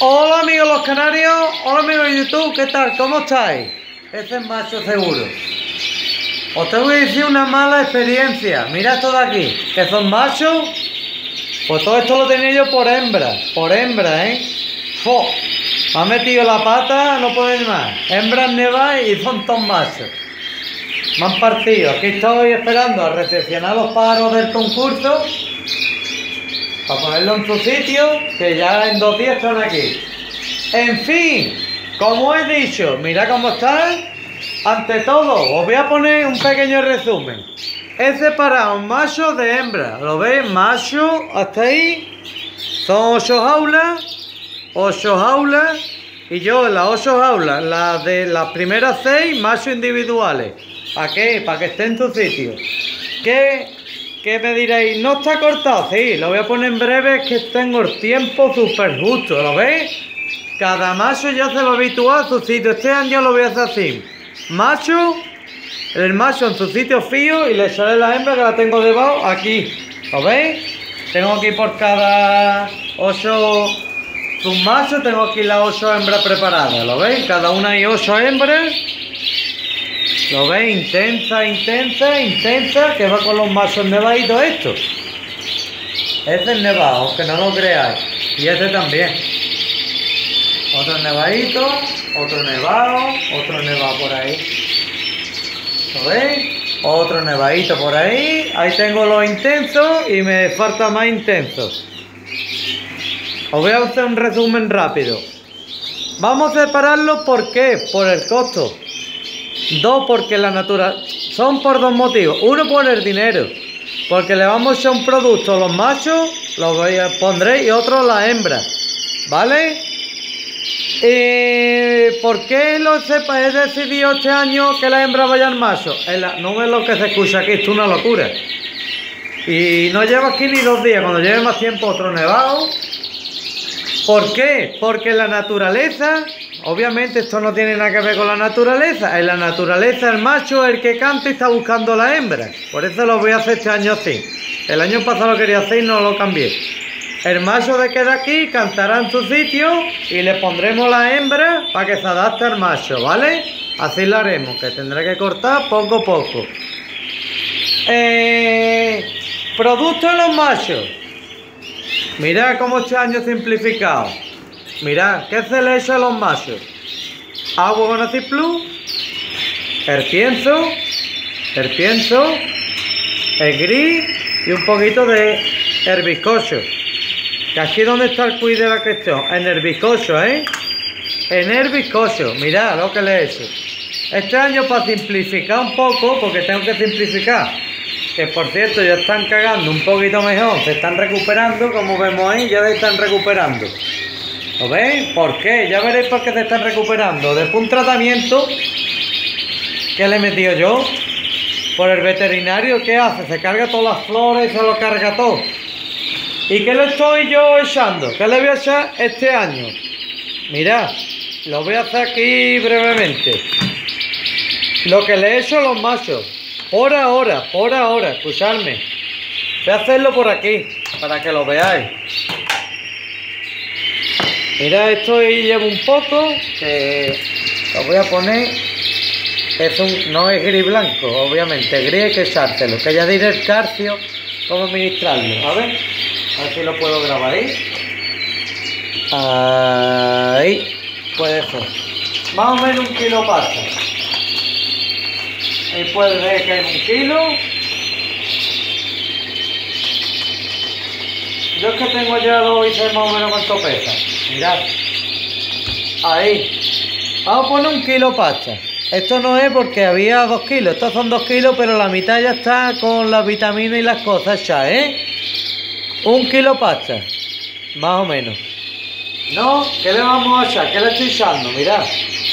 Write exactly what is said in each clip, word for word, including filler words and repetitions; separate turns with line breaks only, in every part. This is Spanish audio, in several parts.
Hola amigos los canarios, hola amigos de YouTube, ¿qué tal? ¿Cómo estáis? Este es macho seguro. Os tengo que decir una mala experiencia. Mirad esto de aquí, que son machos. Pues todo esto lo tenía yo por hembra, por hembra, ¿eh? ¡Fo! Me ha metido la pata, no podéis más. Hembras nevas y son todos machos. Me han partido. Aquí estoy esperando a recepcionar los pájaros del concurso para ponerlo en su sitio, que ya en dos días están aquí. En fin, como he dicho, mirad cómo están. Ante todo, os voy a poner un pequeño resumen. He separado macho de hembra. ¿Lo veis? Macho, hasta ahí. Son ocho jaulas. Ocho jaulas. Y yo en las ocho jaulas, las de las primeras seis, machos individuales. ¿Para qué? Para que esté en su sitio. ¿Qué? ¿Qué me diréis? ¿No está cortado? Sí, lo voy a poner en breve, es que tengo el tiempo súper justo, ¿lo veis? Cada macho ya se lo habituó a su sitio. Este año lo voy a hacer así. Macho, el macho en su sitio fijo y le echaré la hembra que la tengo debajo aquí. ¿Lo veis? Tengo aquí por cada ocho submachos, tengo aquí las ocho hembras preparadas. ¿Lo veis? Cada una hay ocho hembras. ¿Lo veis? Intensa, intensa, intensa, que va con los machos nevaditos estos. Este es nevado, aunque no lo creáis. Y este también. Otro nevadito, otro nevado, otro nevado por ahí. ¿Lo veis? Otro nevadito por ahí. Ahí tengo los intensos y me falta más intensos. Os voy a hacer un resumen rápido. Vamos a separarlos, ¿por qué? Por el costo. Dos, porque la natural... Son por dos motivos. Uno, por el dinero. Porque le vamos a echar un producto a los machos, los voy a pondré, y otro a la hembra. ¿Vale? ¿Y por qué lo sepa? He decidido este año que la hembra vaya al macho. La... No ves lo que se escucha aquí, esto es una locura. Y no llevo aquí ni dos días. Cuando lleve más tiempo, otro nevado. ¿Por qué? Porque la naturaleza... Obviamente esto no tiene nada que ver con la naturaleza. En la naturaleza el macho es el que canta y está buscando la hembra. Por eso lo voy a hacer este año así. El año pasado lo quería hacer y no lo cambié. El macho de queda aquí cantará en su sitio y le pondremos la hembra para que se adapte al macho, ¿vale? Así lo haremos, que tendré que cortar poco a poco. Eh, producto de los machos. Mirad cómo este año he simplificado. Mirad, ¿qué se le echa a los machos? Agua con Acid Plus, el pienso, el pienso, el gris y un poquito de herbicosio. Que aquí donde está el cuid de la cuestión, en el bizcocho, ¿eh? En el bizcocho, mirad lo que le he hecho. Este año, para simplificar un poco, porque tengo que simplificar, que por cierto ya están cagando un poquito mejor, se están recuperando, como vemos ahí, ya se están recuperando. ¿Lo veis? ¿Por qué? Ya veréis por qué se están recuperando. Después un tratamiento que le he metido yo por el veterinario, ¿qué hace? Se carga todas las flores y se lo carga todo. ¿Y qué le estoy yo echando? ¿Qué le voy a echar este año? Mirad, lo voy a hacer aquí brevemente. Lo que le he hecho a los machos, por ahora, por ahora, escuchadme. Voy a hacerlo por aquí, para que lo veáis. Mirad, esto ahí llevo un poco, que lo voy a poner. Es un, no es gris blanco, obviamente, gris hay que echárselo, que ya diré el calcio, cómo administrarlo. A ver, a ver si lo puedo grabar ahí. Ahí, pues eso. Más o menos un kilo pasa. Ahí puedes ver que hay un kilo. Yo es que tengo ya dos y sé más o menos cuánto pesa. Mirad. Ahí. Vamos a poner un kilo pasta. Esto no es porque había dos kilos. Estos son dos kilos, pero la mitad ya está con las vitaminas y las cosas ya, ¿eh? Un kilo pasta. Más o menos. No, ¿qué le vamos a echar? ¿Qué le estoy echando? Mirad.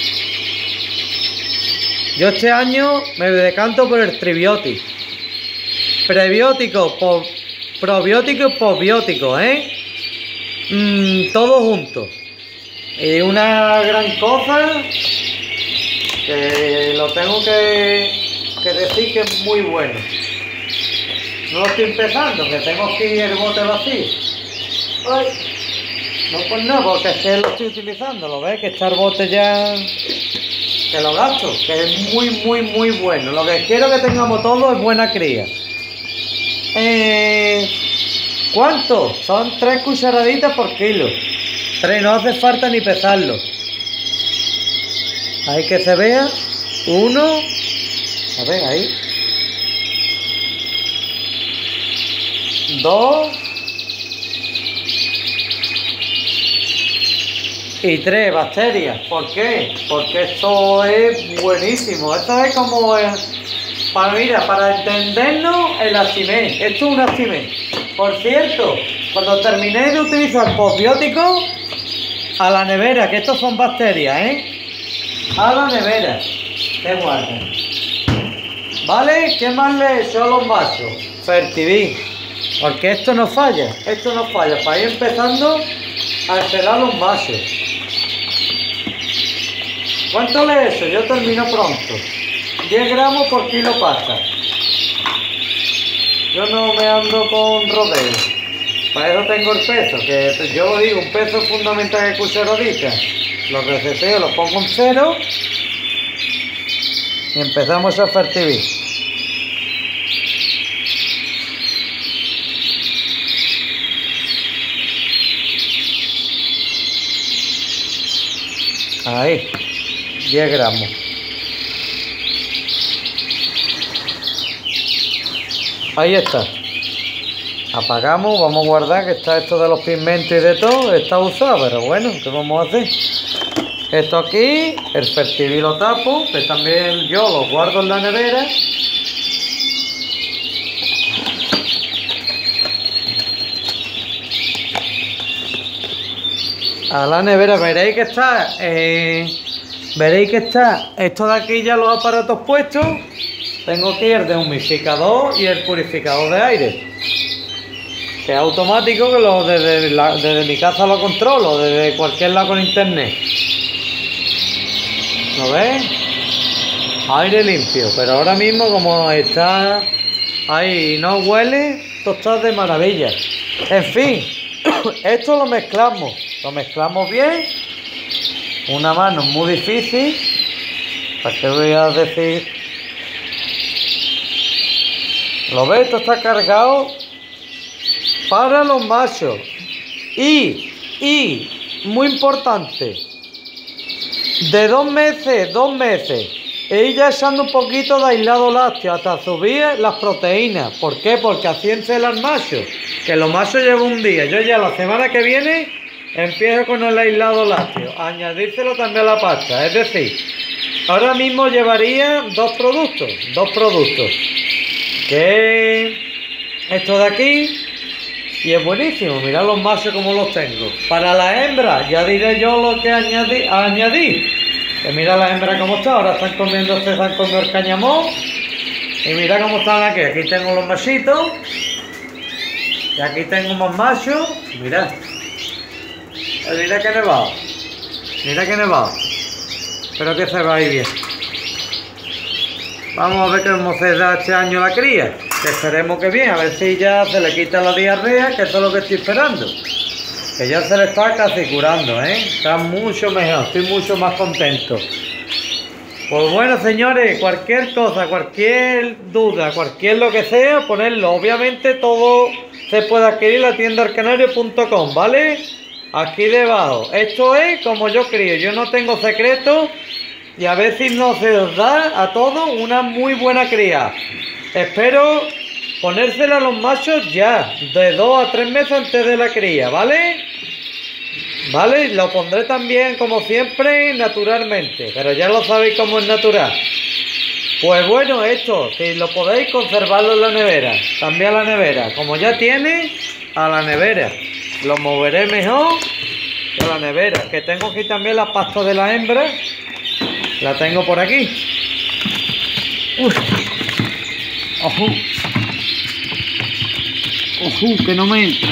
Yo este año me decanto por el tribiótico. Prebiótico, por... probiótico y posbiótico, ¿eh? Mm, todo junto. Y una gran cosa que lo tengo que, que decir que es muy bueno. No lo estoy empezando, que tengo aquí el bote vacío. Ay. No, pues no, porque es que lo estoy utilizando, ¿lo ves? Que está el bote ya... Que lo gasto, que es muy, muy, muy bueno. Lo que quiero que tengamos todo es buena cría. Eh, ¿Cuánto? Son tres cucharaditas por kilo. Tres, no hace falta ni pesarlo. Ahí que se vea. Uno. A ver, ahí. Dos. Y tres bacterias. ¿Por qué? Porque esto es buenísimo. Esto es como... Eh, para, mira, para entendernos el actimé. Esto es un actimé. Por cierto, cuando terminé de utilizar postbióticos, a la nevera, que estos son bacterias, ¿eh? A la nevera. Que guardan. ¿Vale? ¿Qué más le he hecho a los machos? Fertivir. Porque esto no falla. Esto no falla. Para ir empezando a esperar los machos. ¿Cuánto le he hecho? Yo termino pronto. diez gramos por kilo pasta. Yo no me ando con rodeo. Para eso tengo el peso. Que yo digo, un peso fundamental de cucharadita. Los reseteo, los pongo en cero. Y empezamos a fertivir. Ahí. diez gramos. Ahí está. Apagamos, vamos a guardar que está esto de los pigmentos y de todo, está usado, pero bueno, ¿qué vamos a hacer? Esto aquí, el fertivir lo tapo, que también yo lo guardo en la nevera. A la nevera veréis que está... Eh, Veréis que está esto de aquí ya los aparatos puestos. Tengo aquí el deshumidificador y el purificador de aire, que es automático, que lo desde, la, desde mi casa lo controlo, desde cualquier lado con internet. ¿Lo ves? Aire limpio, pero ahora mismo como está ahí y no huele, esto está de maravilla. En fin, esto lo mezclamos, lo mezclamos bien. Una mano muy difícil. ¿Para qué voy a decir? ¿Lo ves? Esto está cargado para los machos. Y, y, muy importante, de dos meses, dos meses, e ir ya echando un poquito de aislado lácteo hasta subir las proteínas. ¿Por qué? Porque así encelan machos. Que los machos llevan un día. Yo ya la semana que viene... empiezo con el aislado lácteo, añadírselo también a la pasta, es decir, ahora mismo llevaría dos productos, dos productos, que esto de aquí, y es buenísimo, mirad los machos como los tengo. Para la hembra, ya diré yo lo que añadí, añadí. Que mira la hembra como está, ahora están comiendo, se están comiendo el cañamón, y mira cómo están aquí, aquí tengo los machitos, y aquí tengo más machos, mirad. Mira que nevado, mira que nevado, espero que se vaya bien. Vamos a ver cómo se da este año la cría, que esperemos que bien, a ver si ya se le quita la diarrea, que eso es lo que estoy esperando. Que ya se le está casi curando, ¿eh? Está mucho mejor, estoy mucho más contento. Pues bueno, señores, cualquier cosa, cualquier duda, cualquier lo que sea, ponerlo. Obviamente todo se puede adquirir en la tienda arcanario punto com, ¿vale? Aquí debajo. Esto es como yo crío. Yo no tengo secretos. Y a ver si no se os da a todos una muy buena cría. Espero ponérsela a los machos ya. De dos a tres meses antes de la cría. ¿Vale? Vale. Lo pondré también como siempre naturalmente. Pero ya lo sabéis cómo es natural. Pues bueno, esto. Si lo podéis conservarlo en la nevera. También a la nevera. Como ya tiene, a la nevera. Lo moveré mejor que la nevera. Que tengo aquí también la pasta de la hembra. La tengo por aquí. Uy. Ojo. Ojo, que no me entra.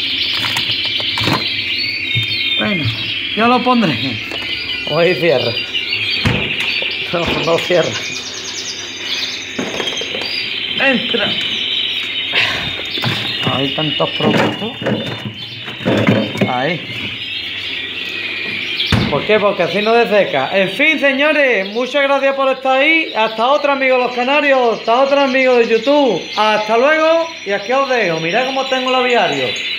Bueno, yo lo pondré. Hoy cierra. No, no cierra. Entra. Hay tantos productos. Ahí. ¿Por qué? Porque así no deseca. En fin, señores, muchas gracias por estar ahí. Hasta otra, amigos los canarios. Hasta otra, amigos de YouTube. Hasta luego. Y aquí os dejo. Mirad cómo tengo el aviario.